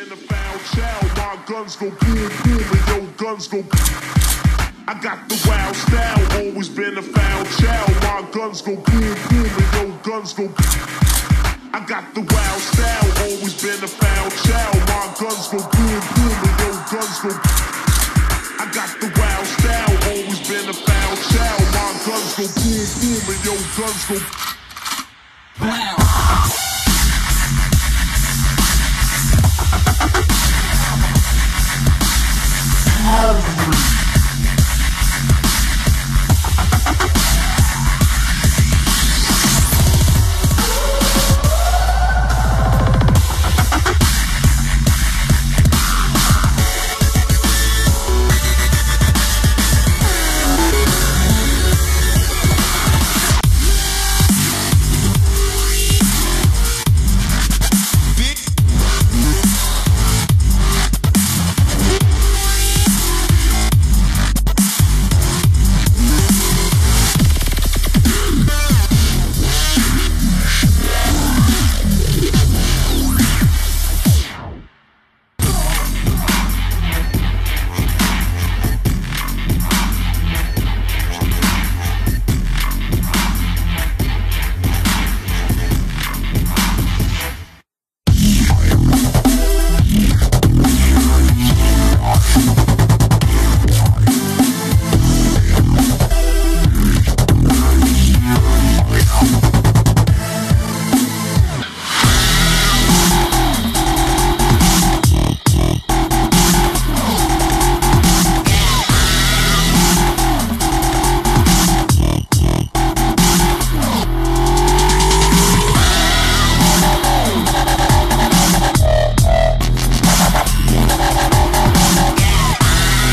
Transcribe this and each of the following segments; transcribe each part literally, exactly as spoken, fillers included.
been a foul child. My guns go boom, boom, and your guns go boom. I got the wild style, always been a foul child. My guns go boom, boom, and your guns go boom. I got the wild style, always been a foul child. My guns go boom, boom, and your guns go boom. I got the wild style, always been a foul child. My guns go boom, boom, and your guns go wow.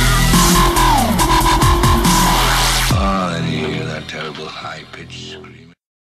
Terrible high-pitched screaming.